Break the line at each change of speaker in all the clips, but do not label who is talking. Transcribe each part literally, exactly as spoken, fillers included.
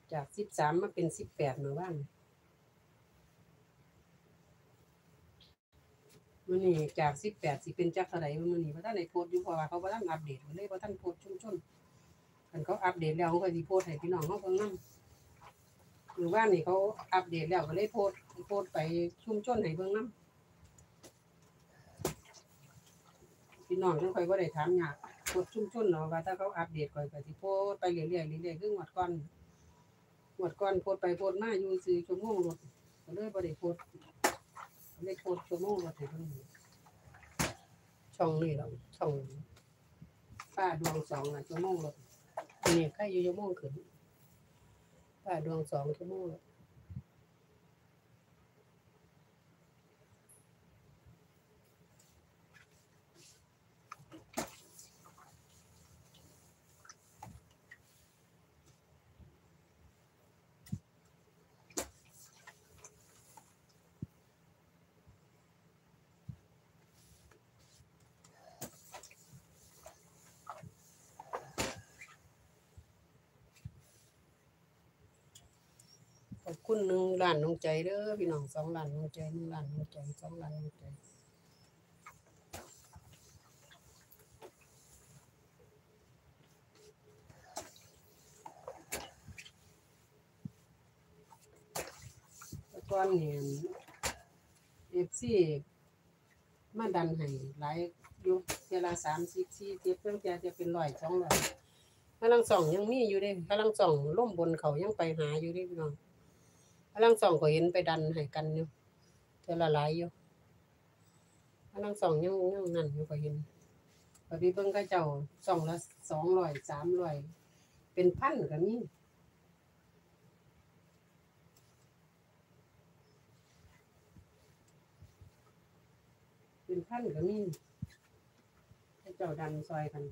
จากสิบสามมาเป็นสิบแปดเมื่อวานมื้อนี้จากสิบแปดสิเป็นจักเท่าใดมื้อนี้บ่ทันได้โพสต์อยู่เพราะว่าเขาบ่ทันอัปเดตเลยบ่ทันโพสต์ชุมชนคันเขาอัปเดตแล้วเขาก็สิโพสต์ให้พี่น้องเฮาเบิ่งนำมื้อวานนี้เขาอัปเดตแล้วก็เลยโพสต์โพสต์ไปชุมชนให้เบิ่งนำพี่น้องจังค่อยบ่ได้ถามยากโพสต์ชุมชนเนาะว่าถ้าเขาอัปเดตข้อยก็สิโพสต์ไปเรื่อยๆเรื่อยๆคืองวดก่อนงวดก่อนโพสต์ไปโพสต์มาอยู่สี่ชั่วโมงรถก็เลยบ่ได้โพสต์เลยโพสต์ชั่วโมงรถให้เพิ่นช่องนี้ล่ะช่องป้าดวงสองน่ะชั่วโมงรถอันนี้ใครอยู่ชั่วโมงขึ้นป้าดวงสองชั่วโมงขอบคุณหนึ่งล้านดวงใจเด้อพี่น้องสองล้านดวงใจหนึ่งล้านดวงใจสองล้านดวงใจแต่ก่อนนี่ เอฟ ซี มาดันให้หลายอยู่เทื่อละสามสิบ สี่สิบเพิ่นจะจะเป็นร้อย สองร้อยพลังสองยังมีอยู่เด้พลังสองล่มบนเขายังไปหาอยู่เด้พี่น้องพลังสองก็เห็นไปดันให้กันอยู่เทื่อละหลายอยู่พลังสองยังยังนั่นอยู่ก็เห็นก็ไปเบิ่งเขาเจ้าสองละสองร้อย สามร้อยเป็นพันก็มีเป็นพันก็มีเขาเจ้าดันซอยกัน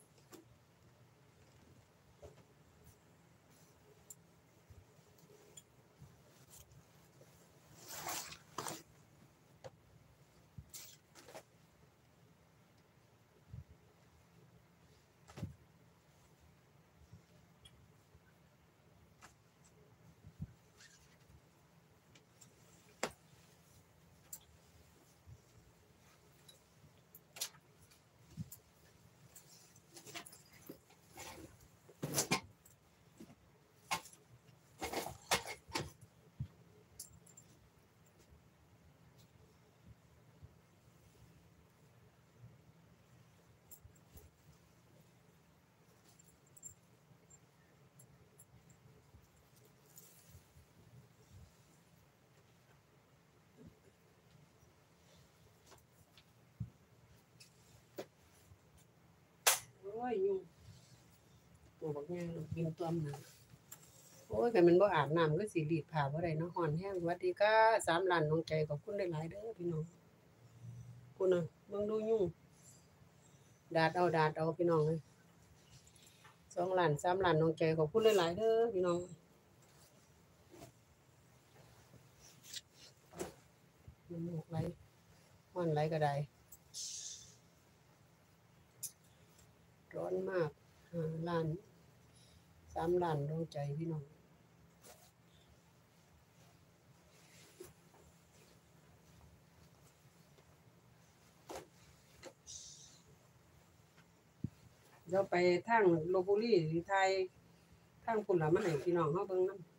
โอ้ยยุ่งตัวบักใหญ่บินตัวมน่ะโอ้ยคันมันบ่อาบน้ำก็สิรีดผ้าบ่ได้เนาะร้อนแรงสวัสดีค่ะสามล้านดวงใจขอบคุณหลายๆเด้อพี่น้องคุณน่ะเบิ่งดูยุ่งดาดเอาดาดเอาพี่น้องเอ้ยสองล้านสามล้านดวงใจขอบคุณหลายๆเด้อพี่น้องน้ำมูกไหลร้อนไหลก็ได้ร้อนมากห้าล้านสามล้านดวงใจพี่น้องเดี๋ยวไปทางลพบุรีหรือไทยทางพุ่นล่ะมาให้พี่น้องเฮาเบิ่งนำ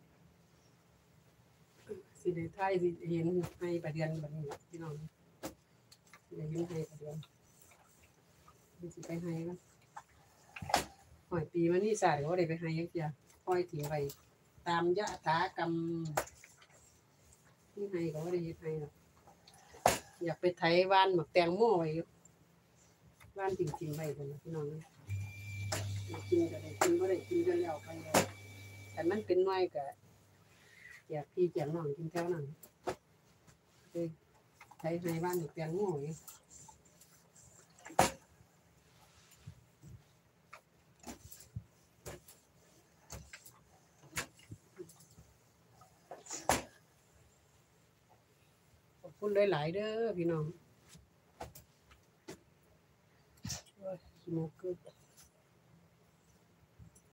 สิได้ถ่ายสิเห็นให้ประเดือนบัดนี้พี่น้องสิได้เห็นให้ประเดือนสิไปให้กันหอยปีมานี่สายก็บ่ได้ไปให้จักเที่ยปล่อยทิ้งไว้ตามยถากรรมที่ให้ก็บ่ได้เฮ็ดให้ดอกอยากไปไถว่านหมักแตงโมไว้อยู่ว่านจริงๆไว้พุ่นน่ะพี่น้องกินก็ได้กินบ่ได้กินก็แล้วไปแต่มันเป็นหน่วยก็อยากพี่แจกน้องกินแถวนั้นไปไถให้ว่านหมักแตงโมอยู่ขอบคุณหลายๆเด้อพี่น้องโอ้ยขี้มูกกึก